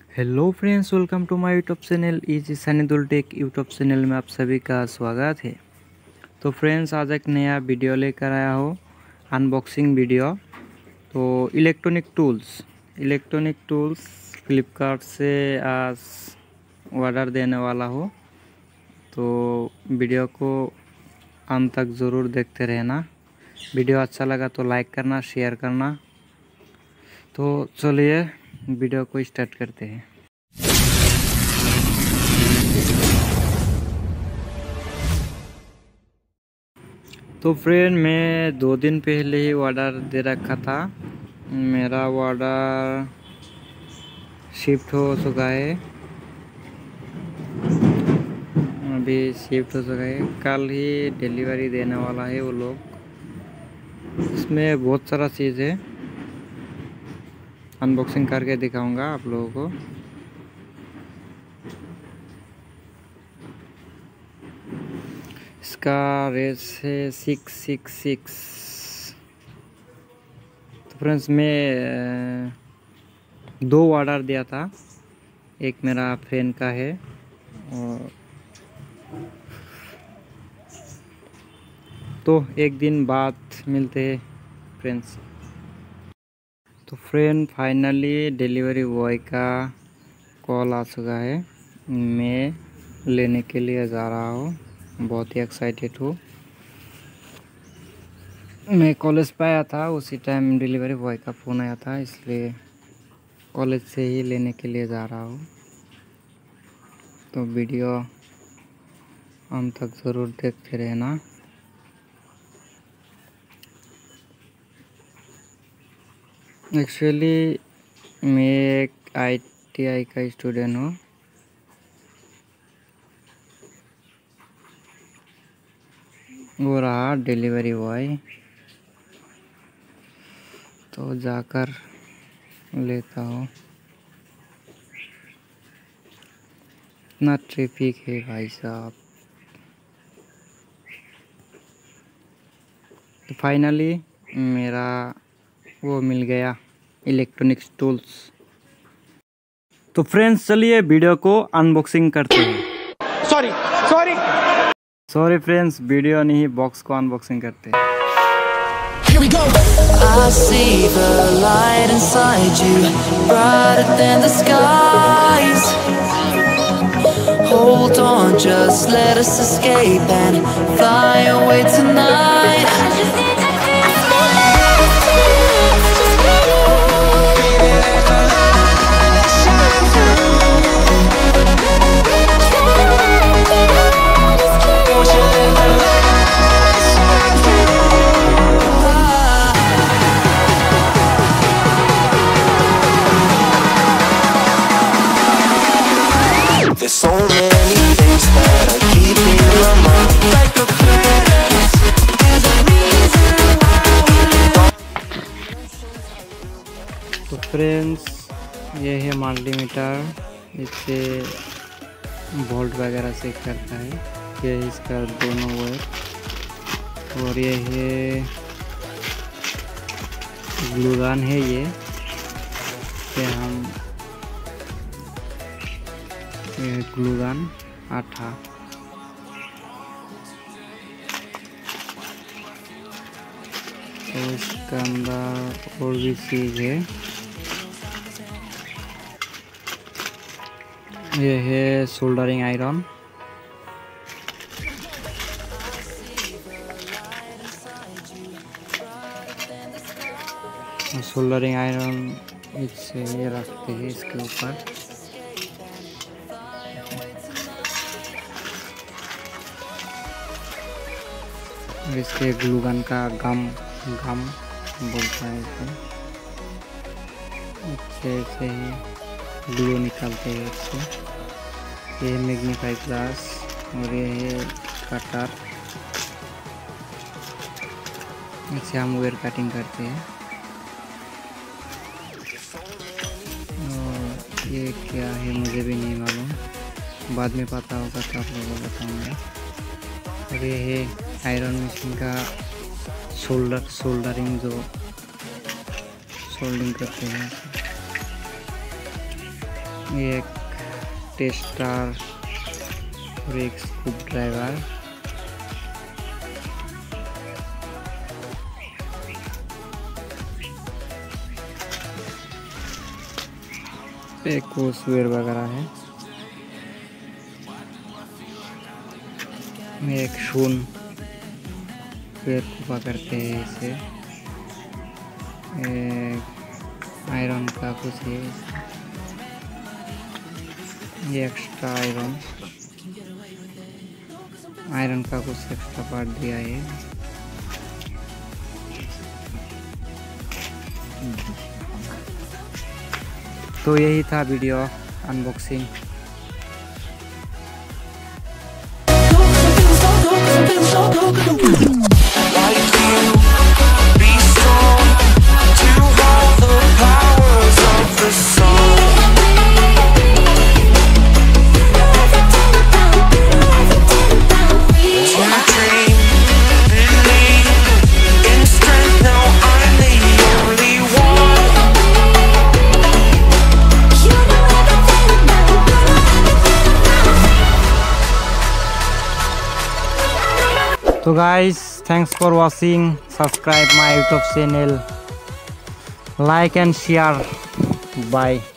Hello friends, welcome to my YouTube channel easy Sanidul tech YouTube channel में आप सभी का स्वागत है। तो फ्रेंड्स, आज एक नया वीडियो लेकर आया हो, अनबॉक्सिंग वीडियो। तो इलेक्ट्रॉनिक टूल्स फ्लिपकार्ट से आज ऑर्डर देने वाला हो। तो वीडियो को अंत तक ज़रूर देखते रहना। वीडियो अच्छा लगा तो लाइक करना, शेयर करना। तो चलिए वीडियो को स्टार्ट करते हैं। तो फ्रेंड, मैं 2 दिन पहले ही ऑर्डर दे रखा था। मेरा ऑर्डर शिफ्ट हो चुका है, अभी शिफ्ट हो चुका है। कल ही डिलीवरी देने वाला है वो लोग। इसमें बहुत सारा चीज़ है, अनबॉक्सिंग करके दिखाऊंगा आप लोगों को। इसका रेट है 666। तो फ्रेंड्स, मैं 2 ऑर्डर दिया था। एक मेरा फ्रेंड का है और तो एक दिन बाद मिलते हैं फ्रेंड्स। तो फ्रेंड, फाइनली डिलीवरी बॉय का कॉल आ चुका है। मैं लेने के लिए जा रहा हूँ, बहुत ही एक्साइटेड हूँ। मैं कॉलेज पे आया था, उसी टाइम डिलीवरी बॉय का फ़ोन आया था, इसलिए कॉलेज से ही लेने के लिए जा रहा हूँ। तो वीडियो अंत तक ज़रूर देखते रहना। एक्चुअली मैं एक ITI का स्टूडेंट हूँ। वो रहा डिलीवरी बॉय, तो जाकर लेता हूँ। इतना ट्रैफिक है भाई साहब। तो फाइनली मेरा वो मिल गया, इलेक्ट्रॉनिक्स टूल्स। तो फ्रेंड्स, चलिए वीडियो को अनबॉक्सिंग करते हैं। सॉरी फ्रेंड्स, वीडियो नहीं, बॉक्स को अनबॉक्सिंग करते हैं। Here we go. I see the light inside you, brighter than the skies. Hold on, just let us escape and fly away tonight. There's so many things that I keep in my mind, like a past. There's a reason why. तो friends, ये है multimeter, इससे volt वगैरह check करता है। ये है इसका दोनों वायर। और ये है ग्लू गन है, ये हम ग्लू गन आटा। तो इसका अंदर और भी चीज़ है। ये है सोल्डरिंग आयरन। सोल्डरिंग आयरन इससे ये रखते हैं इसके ऊपर। इसके ग्लू गन का गम बोलता है इसे। अच्छे से ही ग्लू निकालते हैं इससे। ये मैग्नीफाई ग्लास और ये है कटर। इससे हम वेयर कटिंग करते हैं। और ये क्या है मुझे भी नहीं मालूम, बाद में पता होगा तो आप लोगों को बताऊँगा। और ये है आयरन मशीन का सोल्डरिंग, जो सोल्डिंग करते हैं। एक टेस्टर और एक स्क्रू ड्राइवर। एक स्वेयर वगैरह है। एक शून स्वेयर को पकड़ते हैं इसे। एक आयरन का कुछ है, ये एक्स्ट्रा आयरन का कुछ एक्स्ट्रा पार्ट दिया है। तो यही था वीडियो अनबॉक्सिंग। तो guys, thanks for watching. Subscribe my YouTube channel, like and share. Bye.